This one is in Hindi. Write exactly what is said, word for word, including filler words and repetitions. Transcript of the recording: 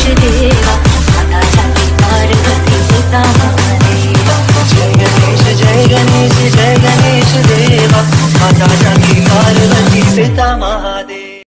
आकाश देवा माता जाती पार्वती पिता महादेव। जय गणेश जय गणेश जय